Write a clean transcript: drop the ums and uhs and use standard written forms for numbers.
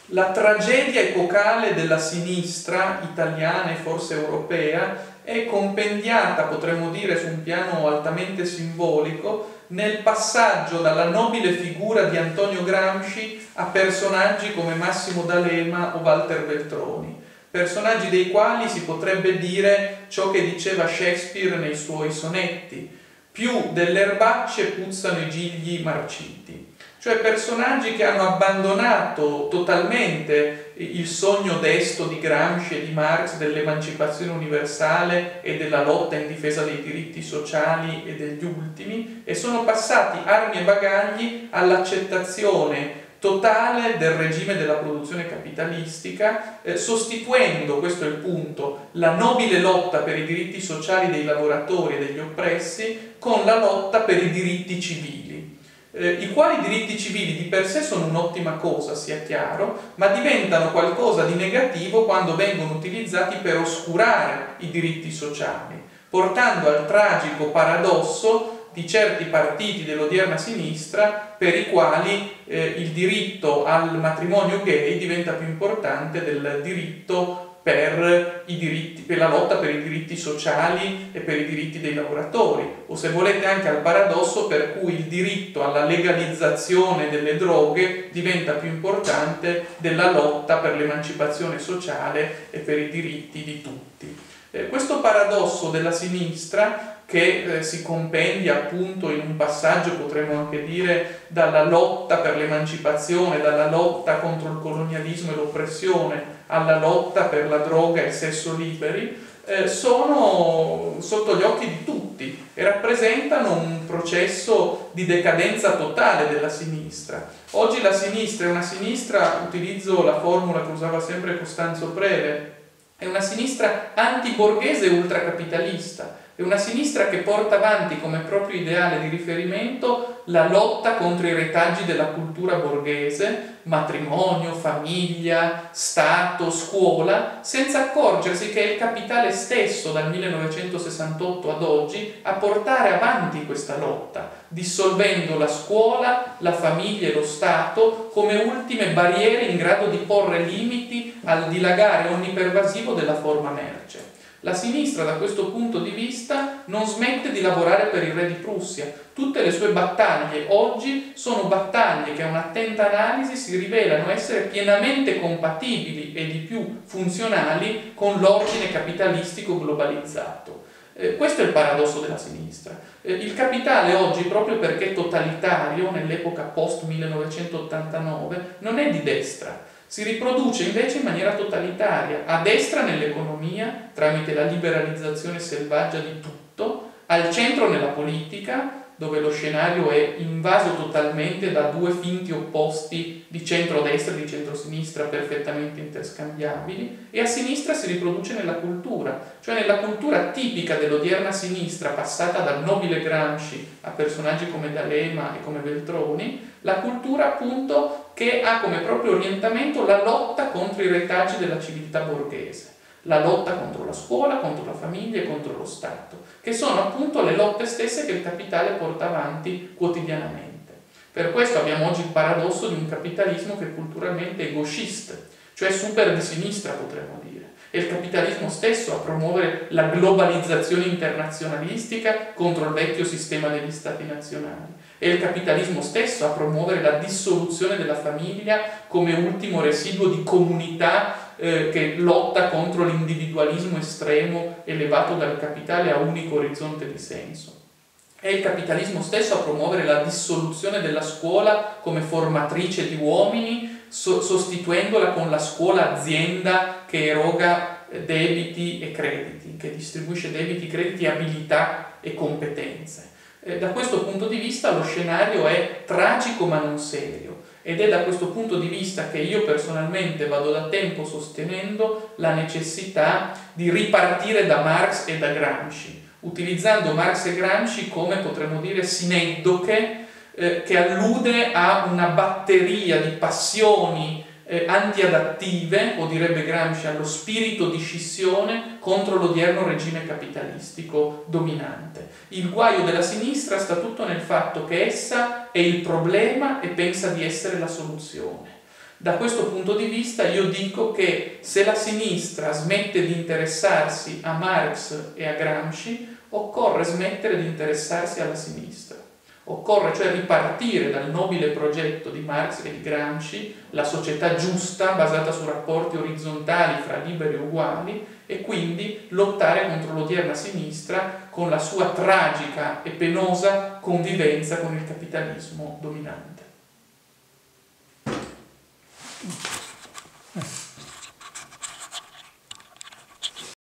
La tragedia epocale della sinistra italiana e forse europea è compendiata, potremmo dire, su un piano altamente simbolico, nel passaggio dalla nobile figura di Antonio Gramsci a personaggi come Massimo D'Alema o Walter Veltroni, personaggi dei quali si potrebbe dire ciò che diceva Shakespeare nei suoi sonetti: più delle erbacce puzzano i gigli marciti. Cioè personaggi che hanno abbandonato totalmente il sogno desto di Gramsci e di Marx dell'emancipazione universale e della lotta in difesa dei diritti sociali e degli ultimi, e sono passati armi e bagagli all'accettazione totale del regime della produzione capitalistica, sostituendo, questo è il punto, la nobile lotta per i diritti sociali dei lavoratori e degli oppressi con la lotta per i diritti civili. I quali diritti civili di per sé sono un'ottima cosa, sia chiaro, ma diventano qualcosa di negativo quando vengono utilizzati per oscurare i diritti sociali, portando al tragico paradosso di certi partiti dell'odierna sinistra per i quali il diritto al matrimonio gay diventa più importante del diritto per la lotta per i diritti sociali e per i diritti dei lavoratori, o se volete anche al paradosso per cui il diritto alla legalizzazione delle droghe diventa più importante della lotta per l'emancipazione sociale e per i diritti di tutti. Questo paradosso della sinistra, che si compendia appunto in un passaggio, potremmo anche dire, dalla lotta per l'emancipazione, dalla lotta contro il colonialismo e l'oppressione, alla lotta per la droga e il sesso liberi, sono sotto gli occhi di tutti e rappresentano un processo di decadenza totale della sinistra. Oggi la sinistra è una sinistra, utilizzo la formula che usava sempre Costanzo Preve, è una sinistra antiborghese e ultracapitalista. È una sinistra che porta avanti come proprio ideale di riferimento la lotta contro i retaggi della cultura borghese, matrimonio, famiglia, Stato, scuola, senza accorgersi che è il capitale stesso dal 1968 ad oggi a portare avanti questa lotta, dissolvendo la scuola, la famiglia e lo Stato come ultime barriere in grado di porre limiti al dilagare onnipervasivo della forma merce. La sinistra da questo punto di vista non smette di lavorare per il re di Prussia. Tutte le sue battaglie oggi sono battaglie che a un'attenta analisi si rivelano essere pienamente compatibili e di più funzionali con l'ordine capitalistico globalizzato. Questo è il paradosso della sinistra. Il capitale oggi, proprio perché è totalitario nell'epoca post-1989, non è di destra. Si riproduce invece in maniera totalitaria, a destra nell'economia, tramite la liberalizzazione selvaggia di tutto, al centro nella politica, dove lo scenario è invaso totalmente da due finti opposti di centrodestra e di centrosinistra perfettamente interscambiabili, e a sinistra si riproduce nella cultura, cioè nella cultura tipica dell'odierna sinistra, passata dal nobile Gramsci a personaggi come D'Alema e come Veltroni, la cultura appunto che ha come proprio orientamento la lotta contro i retaggi della civiltà borghese, la lotta contro la scuola, contro la famiglia e contro lo Stato, che sono appunto le lotte stesse che il capitale porta avanti quotidianamente. Per questo abbiamo oggi il paradosso di un capitalismo che culturalmente è gauchiste, cioè super di sinistra potremmo dire. È il capitalismo stesso a promuovere la globalizzazione internazionalistica contro il vecchio sistema degli stati nazionali. È il capitalismo stesso a promuovere la dissoluzione della famiglia come ultimo residuo di comunità che lotta contro l'individualismo estremo elevato dal capitale a unico orizzonte di senso. È il capitalismo stesso a promuovere la dissoluzione della scuola come formatrice di uomini, sostituendola con la scuola azienda che eroga debiti e crediti, che distribuisce debiti, crediti, abilità e competenze. Da questo punto di vista lo scenario è tragico ma non serio, ed è da questo punto di vista che io personalmente vado da tempo sostenendo la necessità di ripartire da Marx e da Gramsci, utilizzando Marx e Gramsci come, potremmo dire, sineddoche che allude a una batteria di passioni antiadattive, o direbbe Gramsci allo spirito di scissione contro l'odierno regime capitalistico dominante. Il guaio della sinistra sta tutto nel fatto che essa è il problema e pensa di essere la soluzione. Da questo punto di vista io dico che se la sinistra smette di interessarsi a Marx e a Gramsci, occorre smettere di interessarsi alla sinistra. Occorre cioè ripartire dal nobile progetto di Marx e di Gramsci, la società giusta basata su rapporti orizzontali fra liberi e uguali, e quindi lottare contro l'odierna sinistra con la sua tragica e penosa convivenza con il capitalismo dominante.